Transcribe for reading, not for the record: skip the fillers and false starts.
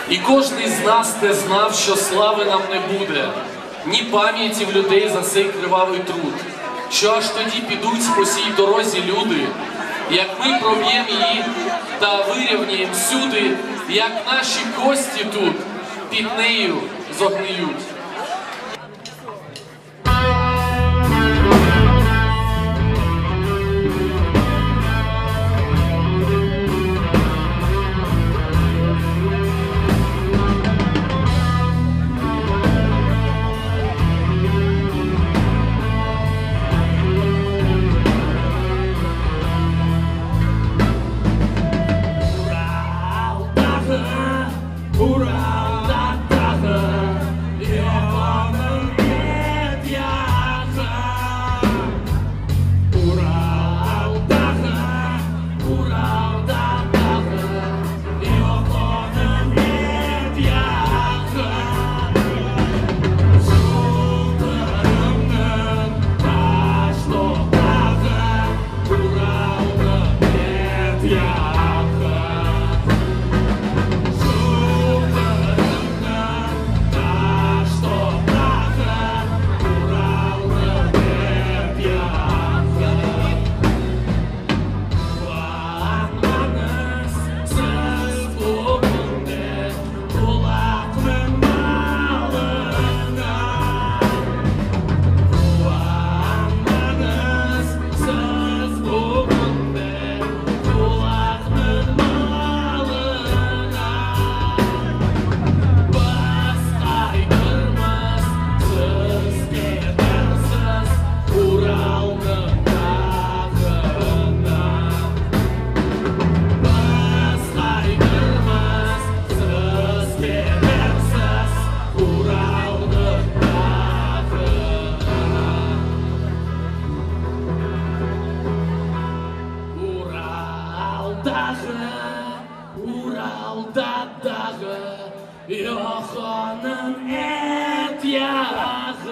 І кожний з нас не знав, що слави нам не буде, ні пам'яті в людей за цей кривавий труд, що аж тоді підуть по цій дорозі люди, як ми проб'ємо її та вирівняємо всюди, як наші кості тут під нею зогниють. Уралда дағы, Йоханың әт яғы.